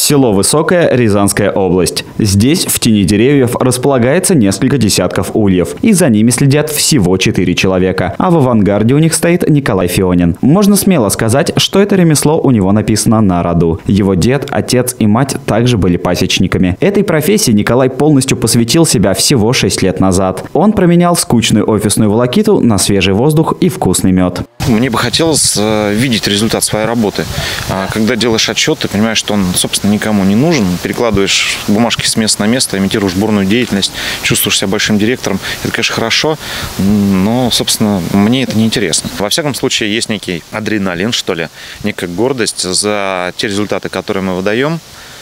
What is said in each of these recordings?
Село Высокое, Рязанская область. Здесь в тени деревьев располагается несколько десятков ульев. И за ними следят всего 4 человека. А в авангарде у них стоит Николай Фионин. Можно смело сказать, что это ремесло у него написано на роду. Его дед, отец и мать также были пасечниками. Этой профессии Николай полностью посвятил себя всего 6 лет назад. Он променял скучную офисную волокиту на свежий воздух и вкусный мед. Мне бы хотелось видеть результат своей работы. Когда делаешь отчет, ты понимаешь, что он, собственно, никому не нужен. Перекладываешь бумажки с места на место, имитируешь бурную деятельность, чувствуешь себя большим директором. Это, конечно, хорошо, но, собственно, мне это не интересно. Во всяком случае, есть некий адреналин, что ли, некая гордость за те результаты, которые мы выдаем.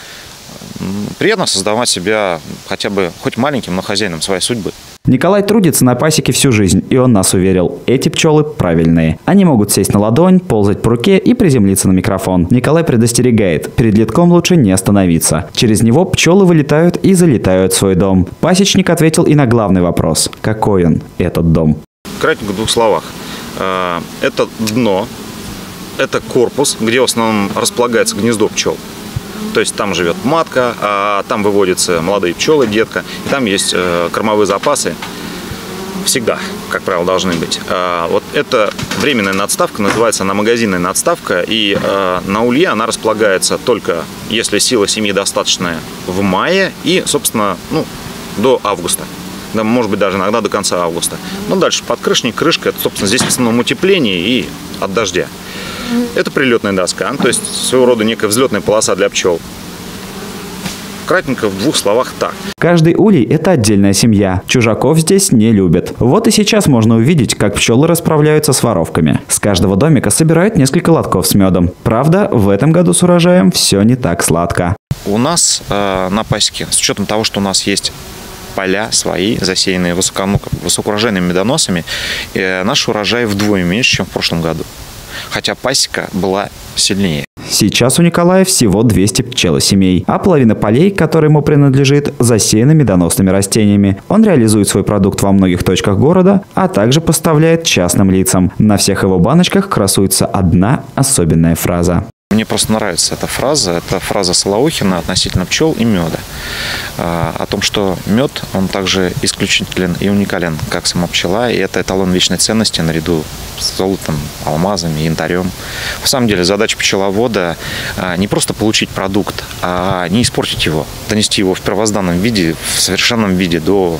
Приятно создавать себя хотя бы хоть маленьким, но хозяином своей судьбы. Николай трудится на пасеке всю жизнь, и он нас уверил, эти пчелы правильные. Они могут сесть на ладонь, ползать по руке и приземлиться на микрофон. Николай предостерегает, перед литком лучше не остановиться. Через него пчелы вылетают и залетают в свой дом. Пасечник ответил и на главный вопрос. Какой он, этот дом? Кратенько в 2 словах. Это дно, это корпус, где в основном располагается гнездо пчел. То есть там живет матка, а там выводятся молодые пчелы, детка. И там есть кормовые запасы. Всегда, как правило, должны быть. Вот эта временная надставка, называется она магазинная надставка. И на улье она располагается только, если сила семьи достаточная, в мае и, собственно, до августа. Да, может быть, даже иногда до конца августа. Но дальше подкрышник, крышка, это, собственно, здесь в основном утепление и от дождя. Это прилетная доска, то есть своего рода некая взлетная полоса для пчел. Кратенько в 2 словах так. Каждый улей – это отдельная семья. Чужаков здесь не любят. Вот и сейчас можно увидеть, как пчелы расправляются с воровками. С каждого домика собирают несколько лотков с медом. Правда, в этом году с урожаем все не так сладко. У нас на пасеке, с учетом того, что у нас есть поля свои, засеянные высокоурожайными медоносами, наш урожай вдвое меньше, чем в прошлом году. Хотя пасека была сильнее. Сейчас у Николая всего 200 пчелосемей, а половина полей, которая ему принадлежит, засеяна медоносными растениями. Он реализует свой продукт во многих точках города, а также поставляет частным лицам. На всех его баночках красуется одна особенная фраза. Мне просто нравится эта фраза. Это фраза Солоухина относительно пчел и меда. О том, что мед, он также исключителен и уникален, как сама пчела. И это эталон вечной ценности наряду с золотом, алмазами, янтарем. В самом деле задача пчеловода не просто получить продукт, а не испортить его. Донести его в первозданном виде, в совершенном виде до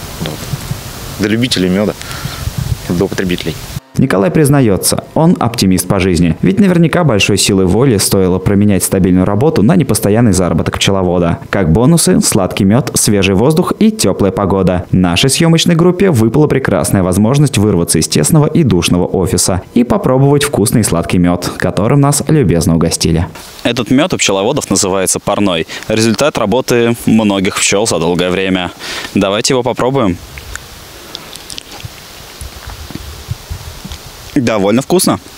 любителей меда, до потребителей. Николай признается, он оптимист по жизни. Ведь наверняка большой силой воли стоило променять стабильную работу на непостоянный заработок пчеловода. Как бонусы – сладкий мед, свежий воздух и теплая погода. Нашей съемочной группе выпала прекрасная возможность вырваться из тесного и душного офиса и попробовать вкусный сладкий мед, которым нас любезно угостили. Этот мед у пчеловодов называется парной. Результат работы многих пчел за долгое время. Давайте его попробуем. Довольно вкусно.